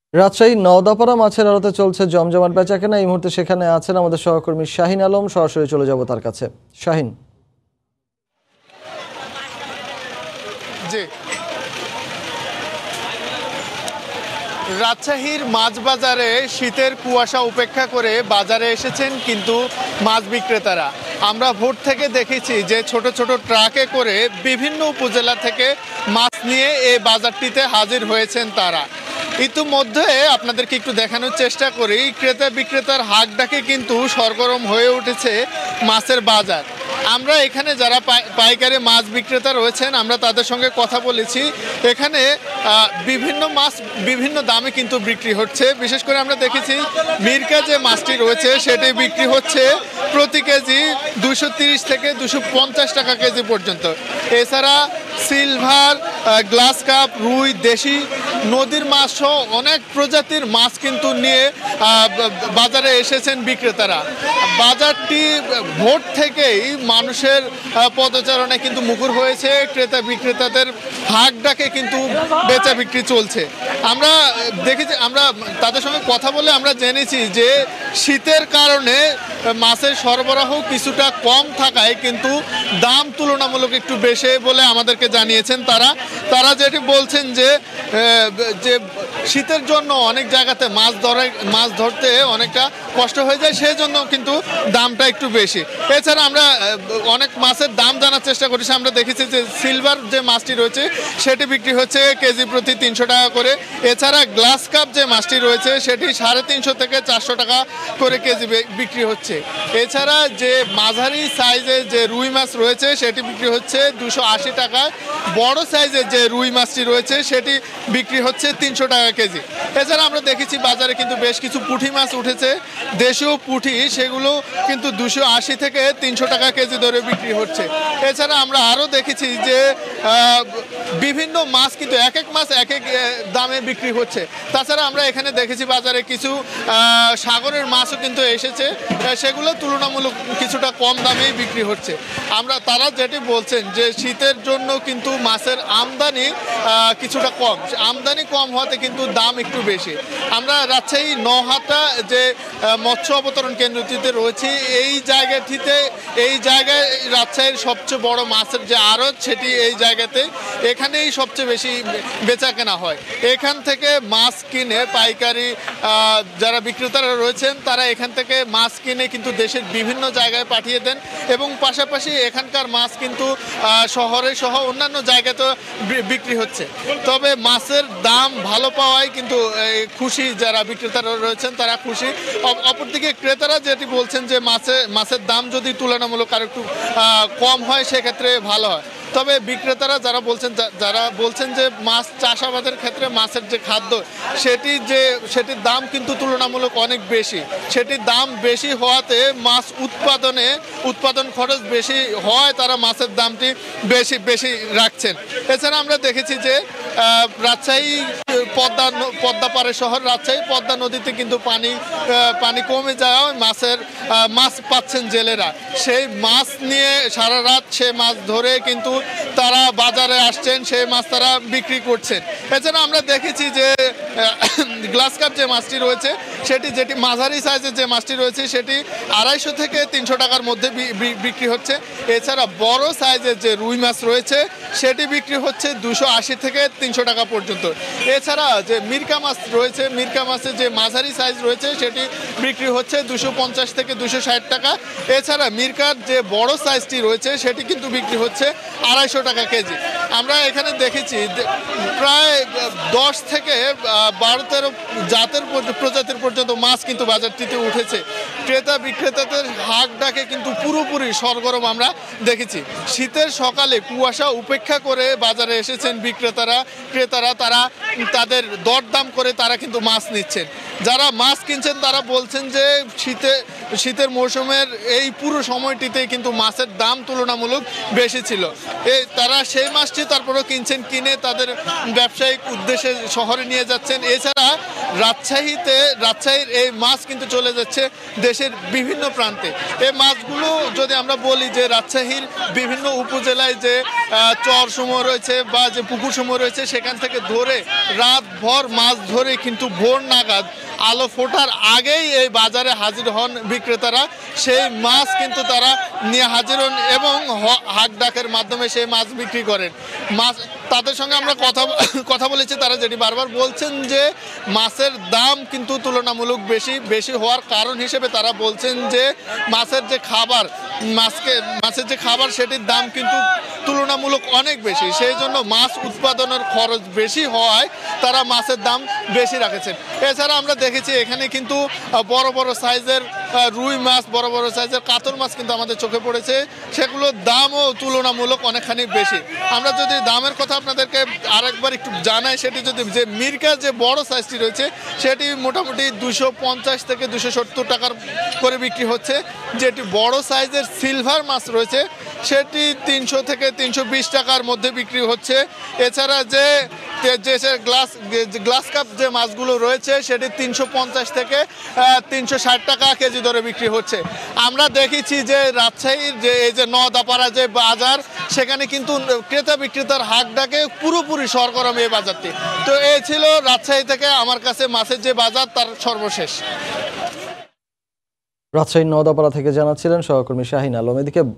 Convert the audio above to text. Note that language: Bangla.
রাজশাহী নওদাপাড়া মাছের আড়তে চলছে জমজমাট বেচাকেনা। এই মুহূর্তে সেখানে আছেন আমাদের সহকর্মী শাহিন আলম। সরাসরি চলে যাব তার কাছে। শাহিন। জি, রাজশাহীর মাছ বাজারে শীতের কুয়াশা উপেক্ষা করে বাজারে এসেছেন কিন্তু মাছ বিক্রেতারা। আমরা ভোর থেকে দেখেছি যে ছোট ছোট ট্রাকে করে বিভিন্ন উপজেলা থেকে মাছ নিয়ে এই বাজারটিতে হাজির হয়েছেন তারা। ইতিমধ্যে আপনাদেরকে একটু দেখানোর চেষ্টা করি, ক্রেতা বিক্রেতার হাক ডাকে কিন্তু সরগরম হয়ে উঠেছে মাছের বাজার। আমরা এখানে যারা পাইকারি মাছ বিক্রেতা রয়েছেন আমরা তাদের সঙ্গে কথা বলেছি। এখানে বিভিন্ন মাছ বিভিন্ন দামে কিন্তু বিক্রি হচ্ছে। বিশেষ করে আমরা দেখেছি মিরকা যে মাছটি রয়েছে সেটি বিক্রি হচ্ছে প্রতি কেজি 230 থেকে 250 টাকা কেজি পর্যন্ত। এছাড়া সিলভার, গ্লাস কাপ, রুই, দেশি নদীর মাছ সহ অনেক প্রজাতির মাছ কিন্তু নিয়ে বাজারে এসেছেন বিক্রেতারা। বাজারটি ভোর থেকেই মানুষের পদচারণে কিন্তু মুখর হয়েছে। ক্রেতা বিক্রেতাদের হাক ডাকে কিন্তু বেচা বিক্রি চলছে। আমরা দেখেছি, আমরা তাদের সঙ্গে কথা বলে আমরা জেনেছি যে শীতের কারণে মাছের সরবরাহ কিছুটা কম থাকায় কিন্তু দাম তুলনামূলক একটু বেশি বলে আমাদেরকে জানিয়েছেন তারা যেটি বলছেন যে শীতের জন্য অনেক জায়গাতে মাছ ধরতে অনেকটা কষ্ট হয়ে যায়, সেই জন্য কিন্তু দামটা একটু বেশি। এছাড়া আমরা অনেক মাছের দাম জানার চেষ্টা করেছি। আমরা দেখেছি যে সিলভার যে মাছটি রয়েছে সেটি বিক্রি হচ্ছে কেজি প্রতি 300 টাকা করে। এছাড়া গ্লাস কাপ যে মাছটি রয়েছে সেটি 350 থেকে 400 টাকা করে কেজি বিক্রি হচ্ছে। এছাড়া যে মাঝারি সাইজের যে রুই মাছ রয়েছে সেটি বিক্রি হচ্ছে 280 টাকায়। বড় সাইজের যে রুই মাছটি রয়েছে সেটি বিক্রি হচ্ছে 300 টাকা কেজি। এছাড়া আমরা দেখেছি বাজারে কিন্তু বেশ কিছু পুঁটি মাছ উঠেছে, দেশীয় পুঁটি, সেগুলো কিন্তু 280 থেকে 300 টাকা কেজি দরে বিক্রি হচ্ছে। এছাড়া আমরা আরও দেখেছি যে বিভিন্ন মাছ কিন্তু এক এক মাছ এক এক দামে বিক্রি হচ্ছে। তাছাড়া আমরা এখানে দেখেছি বাজারে কিছু সাগরের মাছও কিন্তু এসেছে, সেগুলো তুলনামূলক কিছুটা কম দামেই বিক্রি হচ্ছে। তারা যেটি বলছেন যে শীতের জন্য কিন্তু মাছের আমদানি কিছুটা কম, আমদানি কম হওয়াতে কিন্তু দাম একটু বেশি। আমরা রাজশাহী নহাটা যে মৎস্য অবতরণ কেন্দ্রটিতে রয়েছি, এই জায়গায় রাজশাহীর সবচেয়ে বড় মাছের যে আড়ত সেটি এই জায়গাতে, এখানেই সবচেয়ে বেশি বেচা কেনা হয়। এখান থেকে মাছ কিনে পাইকারি যারা বিক্রেতারা রয়েছেন তারা এখান থেকে মাছ কিনে কিন্তু দেশের বিভিন্ন জায়গায় পাঠিয়ে দেন এবং পাশাপাশি এখানকার মাছ কিন্তু শহরে সহ অন্যান্য জায়গাতেও বিক্রি হচ্ছে। তবে মাছের দাম ভালো পাওয়ায় কিন্তু খুশি যারা বিক্রেতারা রয়েছেন তারা খুশি। অপরদিকে ক্রেতারা যেটি বলছেন যে মাছের দাম যদি তুলনামূলক আর একটু কম হয় সেক্ষেত্রে ভালো হয়। তবে বিক্রেতারা যারা বলছেন যে মাছ চাষাবাদের ক্ষেত্রে মাছের যে খাদ্য সেটির দাম কিন্তু তুলনামূলক অনেক বেশি। সেটির দাম বেশি হওয়াতে মাছ উৎপাদন খরচ বেশি হওয়ায় তারা মাছের দামটি বেশি রাখছেন। এছাড়া আমরা দেখেছি যে রাজশাহী পদ্মা পাড়ের শহর রাজশাহী, পদ্মা নদীতে কিন্তু পানি কমে যাওয়ায় মাছ পাচ্ছেন জেলেরা। সেই মাছ নিয়ে সারা রাত সে মাছ ধরে কিন্তু তারা বাজারে আসছেন, সেই মাছ তারা বিক্রি করছেন। এছাড়া আমরা দেখেছি যে গ্লাস কাপ যে মাছটি রয়েছে যেটি মাঝারি সাইজের যে মাছটি রয়েছে সেটি 250 থেকে 300 টাকার মধ্যে বিক্রি হচ্ছে। এছাড়া বড় সাইজের যে রুই মাছ রয়েছে সেটি বিক্রি হচ্ছে 280 থেকে 300 টাকা পর্যন্ত। এছাড়া যে মিরকা মাছ রয়েছে, মিরকা মাছের যে মাঝারি সাইজ রয়েছে সেটি বিক্রি হচ্ছে 250 থেকে 260 টাকা। এছাড়া মিরকার যে বড় সাইজটি রয়েছে সেটি কিন্তু বিক্রি হচ্ছে 250 টাকা কেজি। আমরা এখানে দেখেছি প্রায় 10 থেকে 12-13 প্রজাতির পর্যন্ত মাছ কিন্তু বাজারটিতে উঠেছে। ক্রেতা বিক্রেতাদের হাক ডাকে কিন্তু পুরোপুরি সরগরম আমরা দেখেছি। শীতের সকালে কুয়াশা উপেক্ষা করে বাজারে এসেছেন ক্রেতারা তারা তাদের দরদাম করে তারা কিন্তু মাছ নিচ্ছেন। যারা মাছ কিনছেন তারা বলছেন যে শীতের মৌসুমের এই পুরো সময়টিতেই কিন্তু মাছের দাম তুলনামূলক বেশি ছিল। তারা সেই মাছটি তারপরেও কিনে তাদের ব্যবসায়িক উদ্দেশ্যে শহরে নিয়ে যাচ্ছেন। এছাড়া রাজশাহীর এই মাছ কিন্তু চলে যাচ্ছে দেশে দেশের বিভিন্ন প্রান্তে। এই মাছগুলো যদি আমরা বলি যে রাজশাহীর বিভিন্ন উপজেলায় যে চর সমূহ রয়েছে বা যে পুকুর সমূহ রয়েছে সেখান থেকে ধরে রাতভর মাছ ধরে কিন্তু ভোর নাগাদ আলো ফোটার আগেই এই বাজারে হাজির হন বিক্রেতারা। সেই মাছ কিন্তু তারা নিয়ে হাজির হন এবং হাক ডাকের মাধ্যমে সেই মাছ বিক্রি করেন। মাছ তাদের সঙ্গে আমরা কথা বলেছি, তারা যেটি বারবার বলছেন যে মাছের দাম কিন্তু তুলনামূলক বেশি হওয়ার কারণ হিসেবে তারা বলছেন যে মাছের যে খাবার মাছের যে খাবার সেটির দাম কিন্তু তুলনামূলক অনেক বেশি, সেই জন্য মাছ উৎপাদনের খরচ বেশি হওয়ায় তারা মাছের দাম বেশি রাখেছেন। এছাড়া আমরা দেখেছি এখানে কিন্তু বড় বড় সাইজের রুই মাছ, বড় বড় সাইজের কাতল মাছ কিন্তু আমাদের চোখে পড়েছে, সেগুলোর দামও তুলনামূলক অনেকখানি বেশি। আমরা যদি দামের কথা আপনাদেরকে আরেকবার একটু জানাই, সেটি যদি যে মিরকা যে বড় সাইজটি রয়েছে সেটি মোটামুটি 250 থেকে 270 টাকার করে বিক্রি হচ্ছে। যেটি বড় সাইজের সিলভার মাছ রয়েছে সেটি 300 থেকে 320 টাকার মধ্যে বিক্রি হচ্ছে। এছাড়া যে গ্লাস কাপ যে মাছগুলো রয়েছে সেটি 350 থেকে 360 টাকা কেজি দরে বিক্রি হচ্ছে। আমরা দেখেছি যে রাজশাহীর যে এই যে নদাপাড়া যে বাজার, সেখানে কিন্তু ক্রেতা বিক্রেতার হাক ডাকে পুরোপুরি সরগরম এই বাজারটি। তো এই ছিল রাজশাহী থেকে আমার কাছে মাছের যে বাজার তার সর্বশেষ। রাজশাহীর নওদাপাড়া থেকে জানাচ্ছিলেন সহকর্মী শাহিন আলম। এদিকে